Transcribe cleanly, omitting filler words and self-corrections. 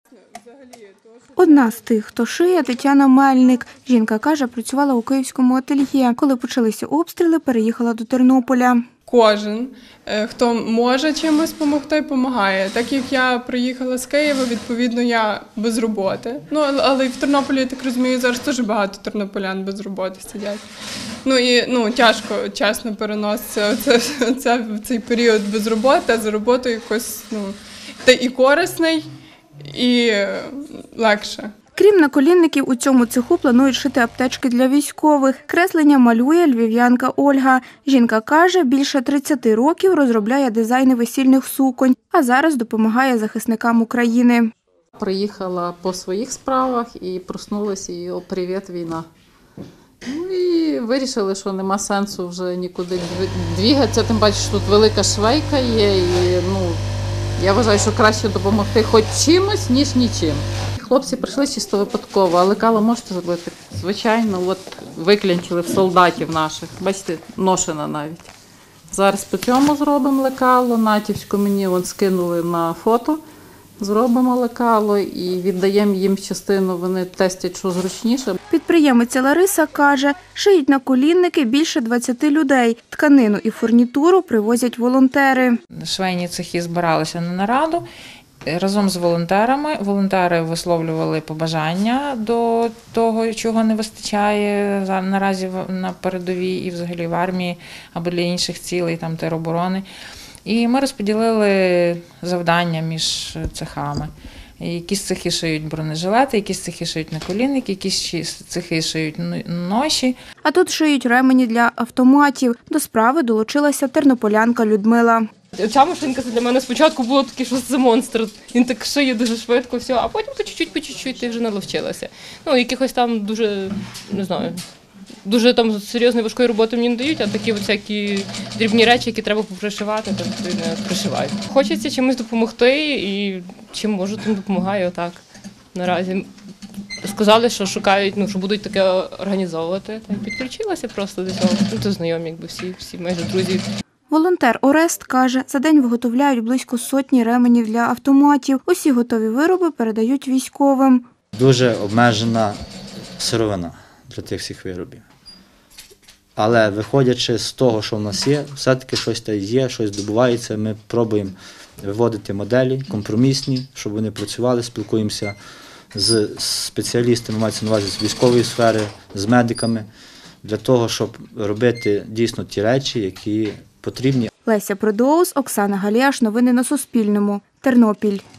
Одна з тих, хто шиє, Тетяна Мельник. Жінка каже, працювала у київському ательє. Коли почалися обстріли, переїхала до Тернополя. Кожен, хто може чимось допомогти, допомагає. Так як я приїхала з Києва, відповідно, я без роботи. Але і в Тернополі, я так розумію, зараз дуже багато тернополян без роботи сидять. Тяжко, чесно, переноситься цей період без роботи, а за роботою якось, та і корисний, і легше. Крім наколінників, у цьому цеху планують шити аптечки для військових. Креслення малює львів'янка Ольга. Жінка каже, більше 30 років розробляє дизайни весільних суконь, а зараз допомагає захисникам України. Приїхала по своїх справах і проснулася, і о, привіт, війна. І вирішили, що нема сенсу вже нікуди двигатися, тим паче, що тут велика швейка є, і я вважаю, що краще допомогти хоч чимось, ніж нічим. Хлопці прийшли чисто випадково, а лекало можете зробити? Звичайно, от виклянчили в солдатів наших, бачите, ношена навіть. Зараз по цьому зробимо лекало, натівську мені скинули на фото, зробимо лекало і віддаємо їм частину, вони тестять, що зручніше. Підприємиця Лариса каже, шиють наколінники більше 20 людей. Тканину і фурнітуру привозять волонтери. Швейні цехи збиралися на нараду разом з волонтерами. Волонтери висловлювали побажання до того, чого не вистачає наразі на передовій і взагалі в армії або для інших цілей, там тероборони. І ми розподілили завдання між цехами. Якісь цехи шиють бронежилети, якісь цехи шиють наколінники, якісь цехи шиють ноші. А тут шиють ремені для автоматів. До справи долучилася тернополянка Людмила. Ця машинка для мене спочатку було таке, що це монстр. Він так шиє дуже швидко, все, а потім по чуть-чуть ти вже наловчилася. Якихось там дуже, не знаю, дуже там серйозної важкої роботи мені не дають, а такі всякі дрібні речі, які треба попришивати, то не пришивають. Хочеться чимось допомогти і чим можу, тим допомагаю, так, наразі. Сказали, що шукають, що будуть таке організовувати. Підключилася просто до цього. То знайомі, всі майже друзі. Волонтер Орест каже, за день виготовляють близько 100 ременів для автоматів. Усі готові вироби передають військовим. Дуже обмежена сировина для тих всіх виробів. Але виходячи з того, що в нас є, все-таки щось є, щось добувається. Ми пробуємо виводити моделі компромісні, щоб вони працювали, спілкуємося з спеціалістами, мається на увазі з військової сфери, з медиками, для того, щоб робити дійсно ті речі, які потрібні. Леся Продоус, Оксана Галіаш. Новини на Суспільному. Тернопіль.